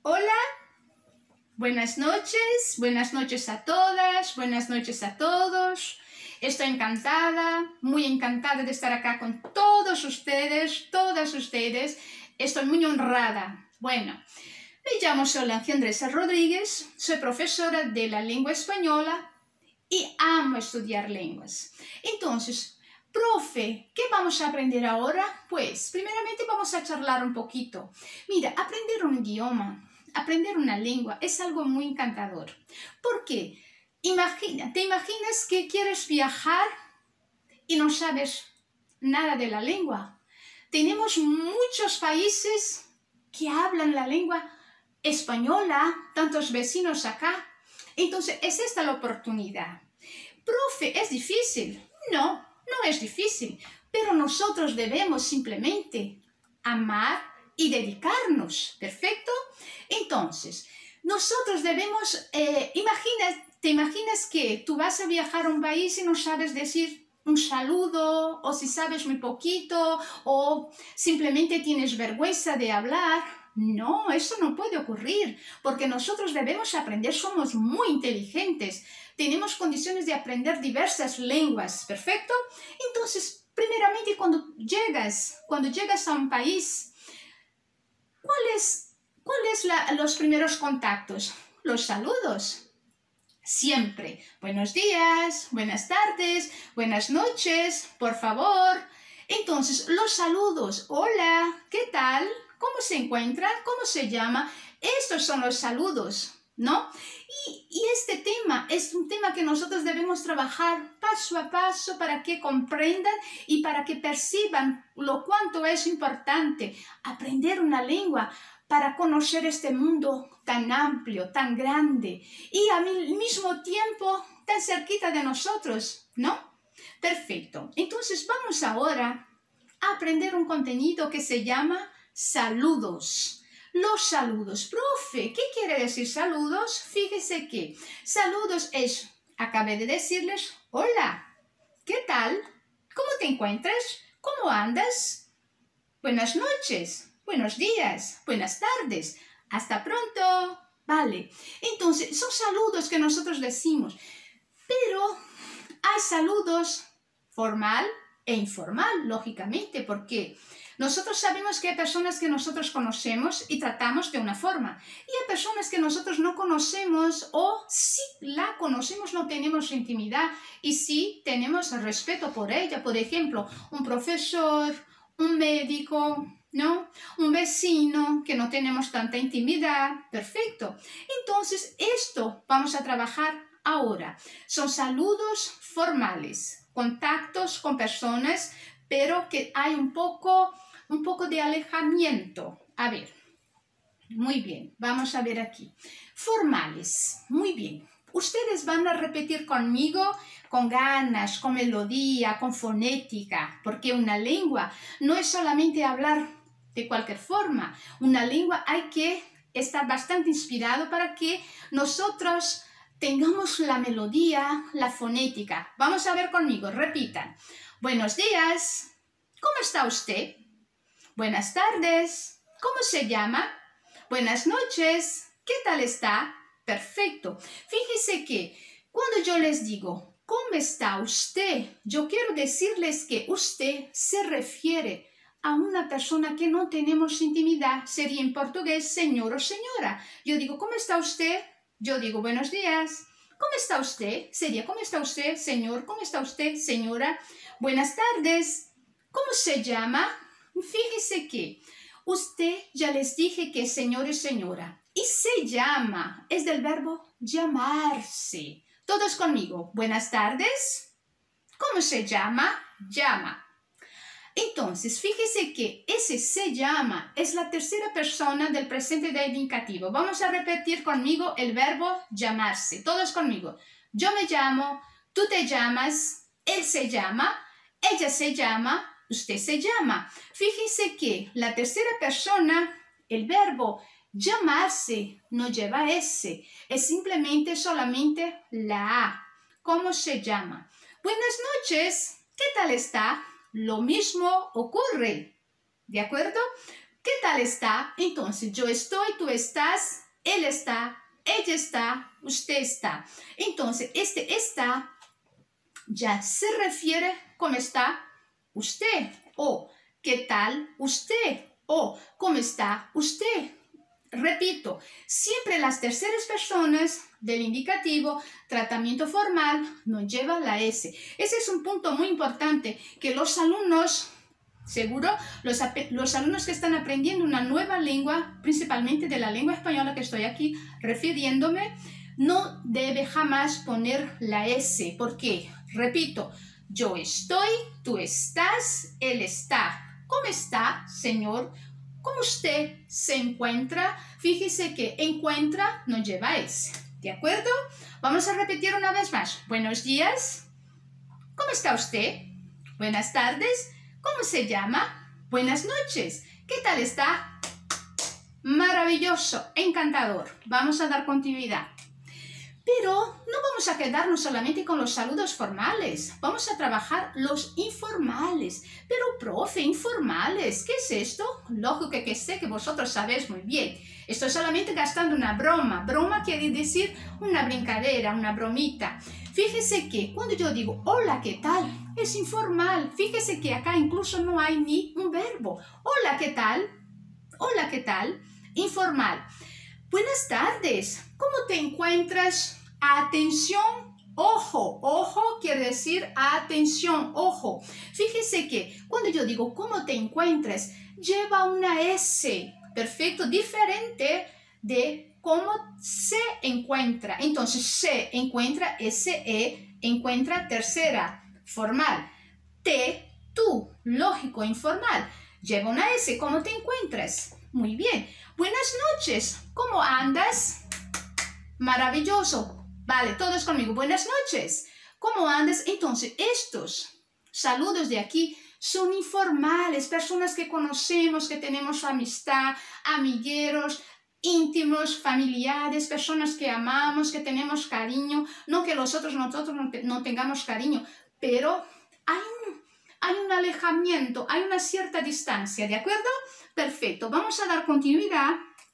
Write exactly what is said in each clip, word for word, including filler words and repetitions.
Hola, buenas noches, buenas noches a todas, buenas noches a todos. Estoy encantada, muy encantada de estar acá con todos ustedes, todas ustedes. Estoy muy honrada. Bueno, me llamo Solange Andresa Rodríguez, soy profesora de la lengua española y amo estudiar lenguas. Entonces, profe, ¿qué vamos a aprender ahora? Pues, primeramente vamos a charlar un poquito. Mira, aprender un idioma, aprender una lengua es algo muy encantador. ¿Por qué? Imagina, ¿te imaginas que quieres viajar y no sabes nada de la lengua? Tenemos muchos países que hablan la lengua española, tantos vecinos acá. Entonces, es esta la oportunidad. Profe, ¿es difícil? No, no es difícil, pero nosotros debemos simplemente amar y dedicarnos, ¿perfecto? Entonces, nosotros debemos, eh, imagina, ¿te imaginas que tú vas a viajar a un país y no sabes decir un saludo, o si sabes muy poquito, o simplemente tienes vergüenza de hablar? No, eso no puede ocurrir, porque nosotros debemos aprender, somos muy inteligentes, tenemos condiciones de aprender diversas lenguas, ¿perfecto? Entonces, primeramente, cuando llegas, cuando llegas a un país, ¿cuáles cuál es la, los primeros contactos? Los saludos. Siempre, buenos días, buenas tardes, buenas noches, por favor. Entonces, los saludos, hola, ¿qué tal? ¿Cómo se encuentra? ¿Cómo se llama? Estos son los saludos, ¿no? Y, y este tema es un tema que nosotros debemos trabajar paso a paso para que comprendan y para que perciban lo cuánto es importante aprender una lengua para conocer este mundo tan amplio, tan grande y al mismo tiempo tan cerquita de nosotros, ¿no? Perfecto. Entonces vamos ahora a aprender un contenido que se llama saludos. Los saludos. Profe, ¿qué quiere decir saludos? Fíjese que saludos es, acabé de decirles, hola, ¿qué tal? ¿Cómo te encuentras? ¿Cómo andas? Buenas noches, buenos días, buenas tardes, hasta pronto. Vale, entonces son saludos que nosotros decimos, pero hay saludos formal e informal, lógicamente, porque nosotros sabemos que hay personas que nosotros conocemos y tratamos de una forma, y hay personas que nosotros no conocemos o si la conocemos no tenemos intimidad y sí tenemos respeto por ella. Por ejemplo, un profesor, un médico, ¿no? Un vecino que no tenemos tanta intimidad. Perfecto. Entonces, esto vamos a trabajar ahora. Son saludos formales, contactos con personas, pero que hay un poco, un poco de alejamiento. A ver, muy bien, vamos a ver aquí. Formales, muy bien. Ustedes van a repetir conmigo con ganas, con melodía, con fonética, porque una lengua no es solamente hablar de cualquier forma. Una lengua hay que estar bastante inspirado para que nosotros tengamos la melodía, la fonética. Vamos a ver conmigo, repitan. Buenos días, ¿cómo está usted? Buenas tardes, ¿cómo se llama? Buenas noches, ¿qué tal está? Perfecto. Fíjese que cuando yo les digo, ¿cómo está usted? Yo quiero decirles que usted se refiere a una persona que no tenemos intimidad. Sería en portugués señor o señora. Yo digo, ¿cómo está usted? Yo digo, buenos días. ¿Cómo está usted? Sería, ¿cómo está usted, señor? ¿Cómo está usted, señora? Buenas tardes. ¿Cómo se llama? Fíjese que usted ya les dije que es señor y señora. Y se llama, es del verbo llamarse. Todos conmigo. Buenas tardes. ¿Cómo se llama? Llama. Entonces, fíjese que ese se llama es la tercera persona del presente de indicativo. Vamos a repetir conmigo el verbo llamarse. Todos conmigo. Yo me llamo, tú te llamas, él se llama, ella se llama, usted se llama. Fíjese que la tercera persona, el verbo llamarse no lleva S, es simplemente solamente la A. ¿Cómo se llama? Buenas noches, ¿qué tal está? Lo mismo ocurre, ¿de acuerdo? ¿Qué tal está? Entonces, yo estoy, tú estás, él está, ella está, usted está. Entonces, este está ya se refiere cómo está usted, o qué tal usted, o cómo está usted. Repito, siempre las terceras personas del indicativo, tratamiento formal, nos lleva la S. Ese es un punto muy importante que los alumnos, seguro, los, los alumnos que están aprendiendo una nueva lengua, principalmente de la lengua española que estoy aquí refiriéndome, no debe jamás poner la S. ¿Por qué? Repito, yo estoy, tú estás, él está. ¿Cómo está, señor? ¿Cómo usted se encuentra? Fíjese que encuentra no lleva S. ¿De acuerdo? Vamos a repetir una vez más. Buenos días. ¿Cómo está usted? Buenas tardes. ¿Cómo se llama? Buenas noches. ¿Qué tal está? Maravilloso, encantador. Vamos a dar continuidad. Pero no vamos a quedarnos solamente con los saludos formales, vamos a trabajar los informales. Pero, profe, informales, ¿qué es esto? Lógico que, que sé que vosotros sabéis muy bien. Estoy solamente gastando una broma. Broma quiere decir una brincadera, una bromita. Fíjese que cuando yo digo hola, ¿qué tal? Es informal. Fíjese que acá incluso no hay ni un verbo. Hola, ¿qué tal? Hola, ¿qué tal? Informal. Buenas tardes, ¿cómo te encuentras? Atención, ojo, ojo quiere decir atención, ojo. Fíjese que cuando yo digo ¿cómo te encuentras? Lleva una S, perfecto, diferente de cómo se encuentra. Entonces, se encuentra, S-E, encuentra tercera, formal. Te, tú, lógico, informal. Lleva una S, ¿cómo te encuentras? Muy bien. Buenas noches, ¿cómo andas? Maravilloso. Vale, todos conmigo. Buenas noches, ¿cómo andas? Entonces, estos saludos de aquí son informales, personas que conocemos, que tenemos amistad, amigueros, íntimos, familiares, personas que amamos, que tenemos cariño. No que los otros, nosotros no, te, no tengamos cariño, pero hay un, hay un alejamiento, hay una cierta distancia, ¿de acuerdo? Perfecto, vamos a dar continuidad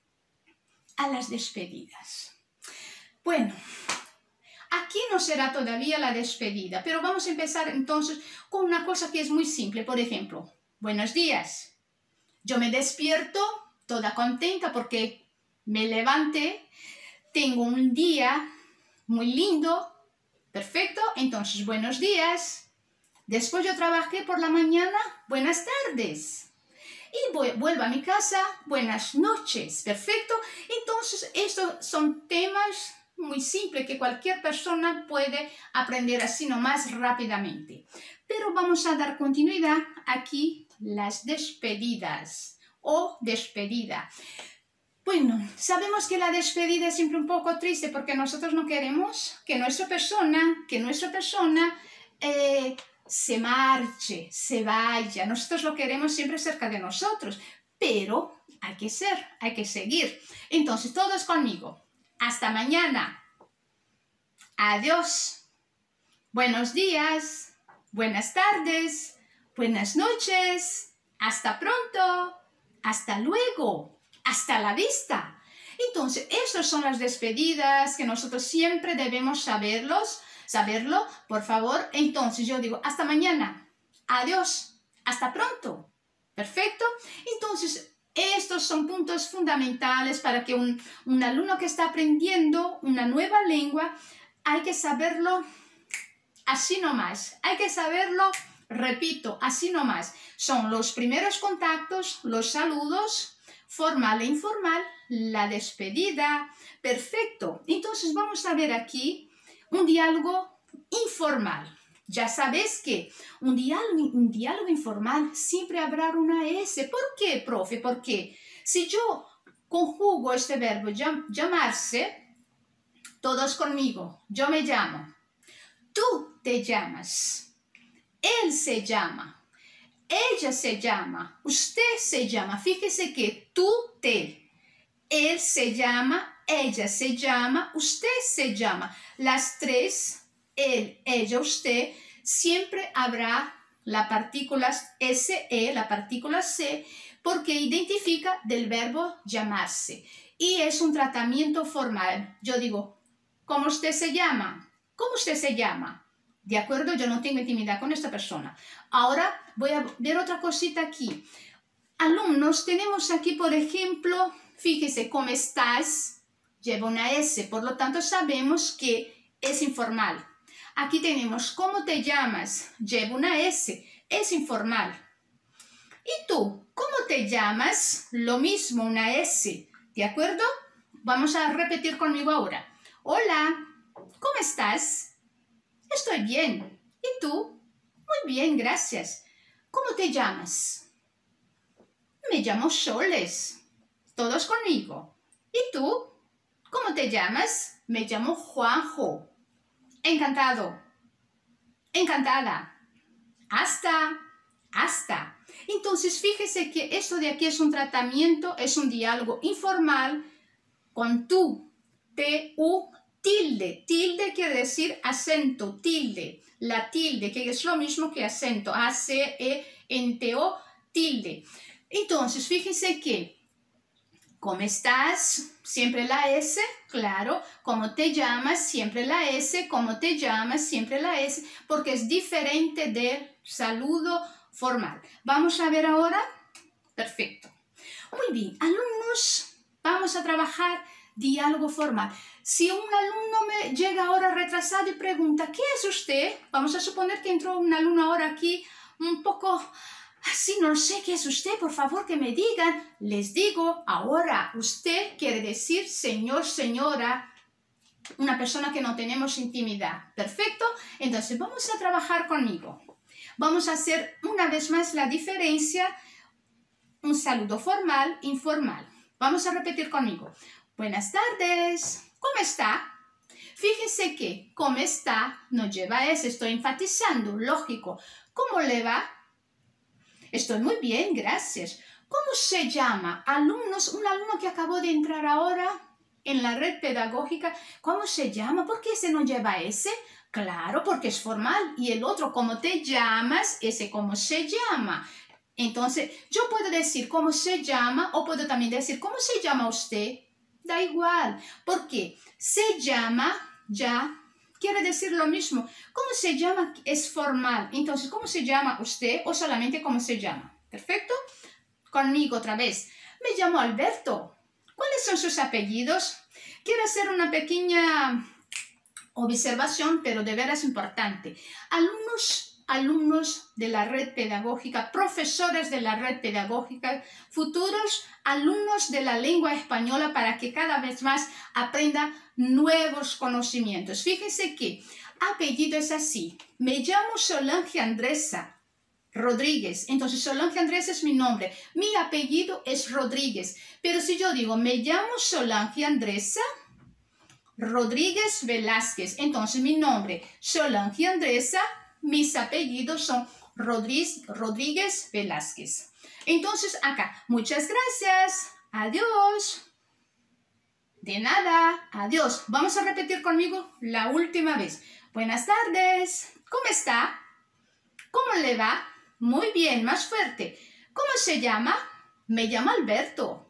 a las despedidas. Bueno, aquí no será todavía la despedida, pero vamos a empezar entonces con una cosa que es muy simple. Por ejemplo, buenos días. Yo me despierto toda contenta porque me levanté, tengo un día muy lindo, perfecto, entonces buenos días. Después yo trabajé por la mañana, buenas tardes. Y voy, vuelvo a mi casa, buenas noches, perfecto. Entonces, estos son temas muy simples que cualquier persona puede aprender así nomás rápidamente. Pero vamos a dar continuidad aquí, las despedidas o despedida. Bueno, sabemos que la despedida es siempre un poco triste porque nosotros no queremos que nuestra persona, que nuestra persona... Eh, se marche, se vaya. Nosotros lo queremos siempre cerca de nosotros, pero hay que ser, hay que seguir. Entonces, todos conmigo. Hasta mañana. Adiós. Buenos días. Buenas tardes. Buenas noches. Hasta pronto. Hasta luego. Hasta la vista. Entonces, estas son las despedidas que nosotros siempre debemos saberlos. Saberlo, por favor. Entonces yo digo, hasta mañana, adiós, hasta pronto, perfecto. Entonces, estos son puntos fundamentales para que un, un alumno que está aprendiendo una nueva lengua, hay que saberlo así nomás, hay que saberlo, repito, así nomás. Son los primeros contactos, los saludos, formal e informal, la despedida, perfecto. Entonces vamos a ver aquí un diálogo informal. Ya sabes que un diálogo, un diálogo informal siempre habrá una S. ¿Por qué, profe? Porque si yo conjugo este verbo llam, llamarse, todos conmigo, yo me llamo, tú te llamas, él se llama, ella se llama, usted se llama. Fíjese que tú te, él se llama, ella se llama, usted se llama. Las tres, él, ella, usted, siempre habrá la partícula S E, la partícula C, porque identifica del verbo llamarse. Y es un tratamiento formal. Yo digo, ¿cómo usted se llama? ¿Cómo usted se llama? ¿De acuerdo? Yo no tengo intimidad con esta persona. Ahora voy a ver otra cosita aquí. Alumnos, tenemos aquí, por ejemplo, fíjese, ¿cómo estás? Lleva una S, por lo tanto sabemos que es informal. Aquí tenemos, ¿cómo te llamas? Lleva una S, es informal. ¿Y tú? ¿Cómo te llamas? Lo mismo, una S. ¿De acuerdo? Vamos a repetir conmigo ahora. Hola, ¿cómo estás? Estoy bien. ¿Y tú? Muy bien, gracias. ¿Cómo te llamas? Me llamo Soles. Todos conmigo. ¿Y tú? ¿Cómo te llamas? Me llamo Juanjo. Encantado. Encantada. Hasta. Hasta. Entonces, fíjese que esto de aquí es un tratamiento, es un diálogo informal con tú, T U, tilde. Tilde quiere decir acento, tilde. La tilde, que es lo mismo que acento, A, C, E, N, T, O, tilde. Entonces, fíjense que, ¿cómo estás? Siempre la S, claro. ¿Cómo te llamas? Siempre la S. ¿Cómo te llamas? Siempre la S, porque es diferente del saludo formal. Vamos a ver ahora. Perfecto. Muy bien, alumnos, vamos a trabajar diálogo formal. Si un alumno me llega ahora retrasado y pregunta, ¿qué es usted? Vamos a suponer que entró un alumno ahora aquí un poco así, no sé qué es usted, por favor que me digan. Les digo, ahora usted quiere decir señor, señora, una persona que no tenemos intimidad. ¿Perfecto? Entonces vamos a trabajar conmigo. Vamos a hacer una vez más la diferencia, un saludo formal, informal. Vamos a repetir conmigo. Buenas tardes. ¿Cómo está? Fíjese que ¿cómo está? No lleva S, estoy enfatizando, lógico. ¿Cómo le va? Estoy muy bien, gracias. ¿Cómo se llama? Alumnos, un alumno que acabó de entrar ahora en la red pedagógica, ¿cómo se llama? ¿Por qué ese no lleva S? Claro, porque es formal. Y el otro, ¿cómo te llamas? Ese, ¿cómo se llama? Entonces, yo puedo decir cómo se llama o puedo también decir cómo se llama usted. Da igual, porque se llama ya quiere decir lo mismo. ¿Cómo se llama? Es formal. Entonces, ¿cómo se llama usted o solamente cómo se llama? ¿Perfecto? Conmigo otra vez. Me llamo Alberto. ¿Cuáles son sus apellidos? Quiero hacer una pequeña observación, pero de veras importante. Alumnos, alumnos de la red pedagógica, profesores de la red pedagógica, futuros alumnos de la lengua española para que cada vez más aprenda nuevos conocimientos. Fíjense que apellido es así. Me llamo Solange Andresa Rodríguez. Entonces, Solange Andresa es mi nombre. Mi apellido es Rodríguez. Pero si yo digo, me llamo Solange Andresa Rodríguez Velázquez. Entonces, mi nombre, Solange Andresa, mis apellidos son Rodríguez, Rodríguez Velázquez. Entonces, acá, muchas gracias. Adiós. De nada. Adiós. Vamos a repetir conmigo la última vez. Buenas tardes. ¿Cómo está? ¿Cómo le va? Muy bien, más fuerte. ¿Cómo se llama? Me llamo Alberto.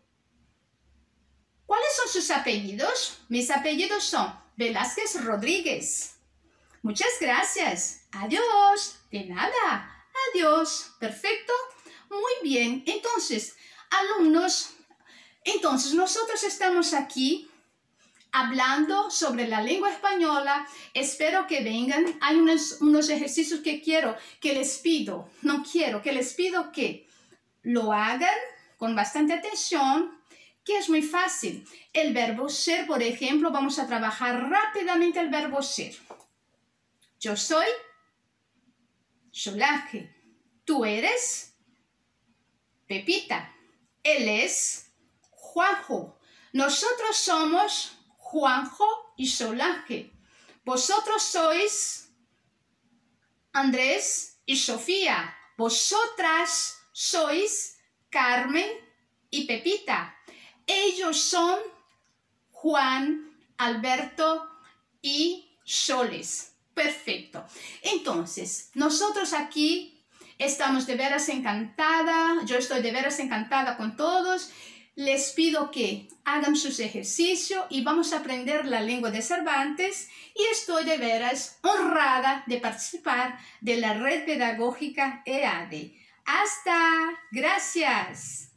¿Cuáles son sus apellidos? Mis apellidos son Velázquez Rodríguez. Muchas gracias. Adiós. De nada. Adiós. Perfecto. Muy bien. Entonces, alumnos, entonces nosotros estamos aquí hablando sobre la lengua española. Espero que vengan. Hay unos, unos ejercicios que quiero, que les pido, no quiero, que les pido que lo hagan con bastante atención, que es muy fácil. El verbo ser, por ejemplo, vamos a trabajar rápidamente el verbo ser. Yo soy Solange. Tú eres Pepita. Él es Juanjo. Nosotros somos Juanjo y Solange. Vosotros sois Andrés y Sofía. Vosotras sois Carmen y Pepita. Ellos son Juan, Alberto y Soles. Perfecto. Entonces, nosotros aquí Estamos de veras encantada, yo estoy de veras encantada con todos. Les pido que hagan sus ejercicios y vamos a aprender la lengua de Cervantes, y estoy de veras honrada de participar de la red pedagógica E A D E. ¡Hasta! ¡Gracias!